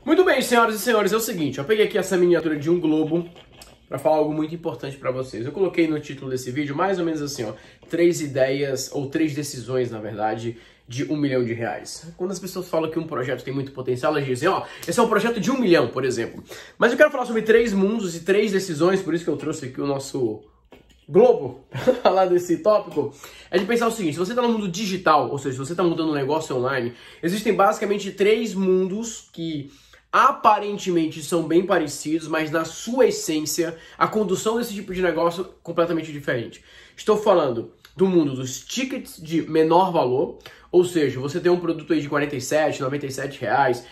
Muito bem, senhoras e senhores, é o seguinte, eu peguei aqui essa miniatura de um globo para falar algo muito importante para vocês. Eu coloquei no título desse vídeo mais ou menos assim, ó, 3 ideias, ou 3 decisões, na verdade, de R$1 milhão. Quando as pessoas falam que um projeto tem muito potencial, elas dizem, ó, esse é um projeto de 1 milhão, por exemplo. Mas eu quero falar sobre 3 mundos e 3 decisões, por isso que eu trouxe aqui o nosso globo para falar desse tópico, é de pensar o seguinte: se você está no mundo digital, ou seja, se você está montando um negócio online, existem basicamente 3 mundos que aparentemente são bem parecidos, mas na sua essência, a condução desse tipo de negócio é completamente diferente. Estou falando do mundo dos tickets de menor valor, ou seja, você tem um produto aí de R$47, R$97,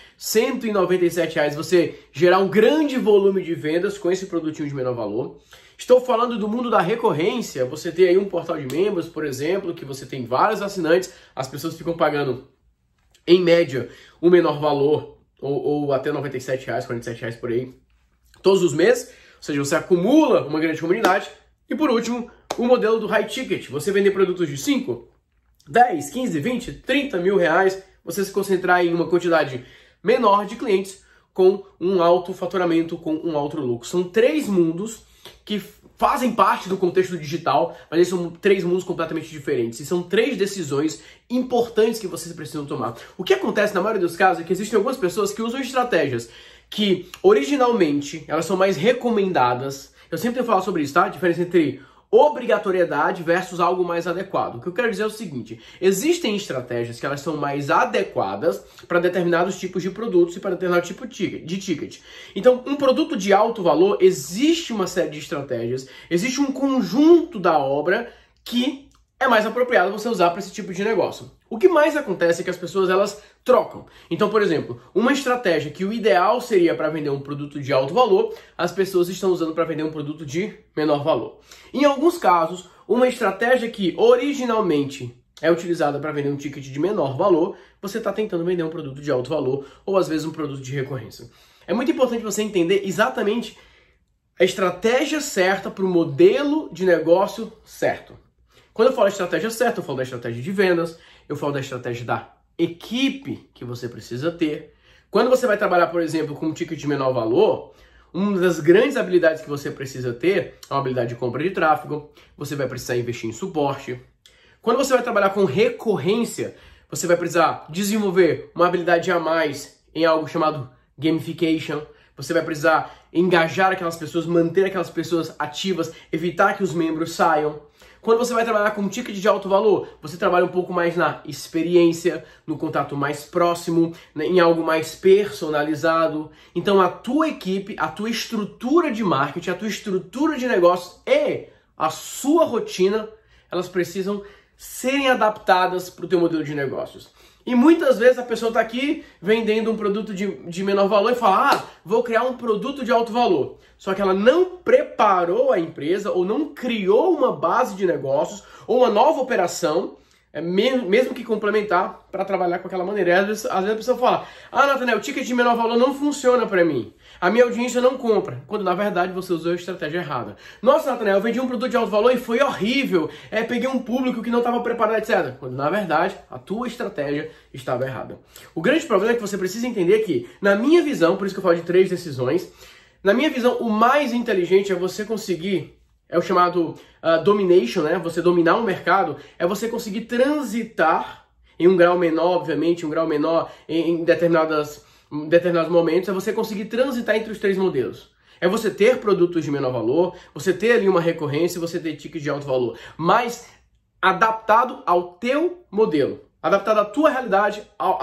R$197, você gerar um grande volume de vendas com esse produtinho de menor valor. Estou falando do mundo da recorrência, você tem aí um portal de membros, por exemplo, que você tem vários assinantes, as pessoas ficam pagando, em média, o menor valor, ou até R$97, R$47 por aí, todos os meses, ou seja, você acumula uma grande comunidade. E por último, o modelo do high ticket, você vender produtos de 5, 10, 15, 20, 30 mil reais, você se concentrar em uma quantidade menor de clientes com um alto faturamento, com um alto lucro. São 3 mundos que fazem parte do contexto digital, mas eles são 3 mundos completamente diferentes. E são 3 decisões importantes que vocês precisam tomar. O que acontece na maioria dos casos é que existem algumas pessoas que usam estratégias que, originalmente, elas são mais recomendadas. Eu sempre tenho que falar sobre isso, tá? A diferença entre obrigatoriedade versus algo mais adequado. O que eu quero dizer é o seguinte: existem estratégias que elas são mais adequadas para determinados tipos de produtos e para determinado tipo de ticket. Então, um produto de alto valor, existe uma série de estratégias, existe um conjunto da obra que é mais apropriado você usar para esse tipo de negócio. O que mais acontece é que as pessoas elas trocam. Então, por exemplo, uma estratégia que o ideal seria para vender um produto de alto valor, as pessoas estão usando para vender um produto de menor valor. Em alguns casos, uma estratégia que originalmente é utilizada para vender um ticket de menor valor, você está tentando vender um produto de alto valor ou às vezes um produto de recorrência. É muito importante você entender exatamente a estratégia certa para o modelo de negócio certo. Quando eu falo estratégia certa, eu falo da estratégia de vendas, eu falo da estratégia da equipe que você precisa ter. Quando você vai trabalhar, por exemplo, com um ticket de menor valor, uma das grandes habilidades que você precisa ter é uma habilidade de compra de tráfego, você vai precisar investir em suporte. Quando você vai trabalhar com recorrência, você vai precisar desenvolver uma habilidade a mais em algo chamado gamification. Você vai precisar engajar aquelas pessoas, manter aquelas pessoas ativas, evitar que os membros saiam. Quando você vai trabalhar com um ticket de alto valor, você trabalha um pouco mais na experiência, no contato mais próximo, em algo mais personalizado. Então a tua equipe, a tua estrutura de marketing, a tua estrutura de negócios e a sua rotina, elas precisam serem adaptadas para o teu modelo de negócios. E muitas vezes a pessoa está aqui vendendo um produto de menor valor e fala, vou criar um produto de alto valor. Só que ela não preparou a empresa ou não criou uma base de negócios ou uma nova operação, mesmo que complementar, para trabalhar com aquela maneira. E às vezes a pessoa fala, Nathanael, o ticket de menor valor não funciona para mim. A minha audiência não compra. Quando na verdade você usou a estratégia errada. Nossa, Nathanael, eu vendi um produto de alto valor e foi horrível. Peguei um público que não estava preparado, etc. Quando na verdade a tua estratégia estava errada. O grande problema é que você precisa entender que, na minha visão, por isso que eu falo de 3 decisões, na minha visão, o mais inteligente é você conseguir, é o chamado domination, né? Você dominar um mercado, é você conseguir transitar em um grau menor, obviamente, um grau menor em determinados momentos, é você conseguir transitar entre os 3 modelos. É você ter produtos de menor valor, você ter ali uma recorrência, você ter tickets de alto valor, mas adaptado ao teu modelo, adaptado à tua realidade,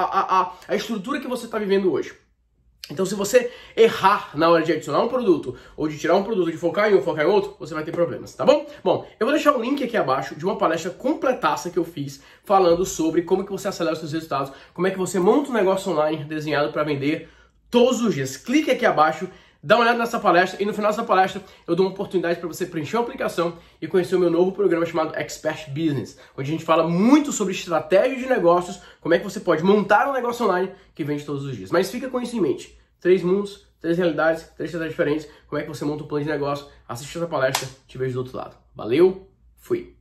à estrutura que você está vivendo hoje. Então, se você errar na hora de adicionar um produto, ou de tirar um produto, de focar em um, focar em outro, você vai ter problemas, tá bom? Bom, eu vou deixar o link aqui abaixo de uma palestra completaça que eu fiz, falando sobre como que você acelera os seus resultados, como é que você monta um negócio online desenhado para vender todos os dias. Clique aqui abaixo, dá uma olhada nessa palestra, e no final dessa palestra eu dou uma oportunidade para você preencher uma aplicação e conhecer o meu novo programa chamado Expert Business, onde a gente fala muito sobre estratégia de negócios, como é que você pode montar um negócio online que vende todos os dias. Mas fica com isso em mente: 3 mundos, 3 realidades, 3 estratégias diferentes, como é que você monta um plano de negócio. Assiste essa palestra, te vejo do outro lado. Valeu, fui!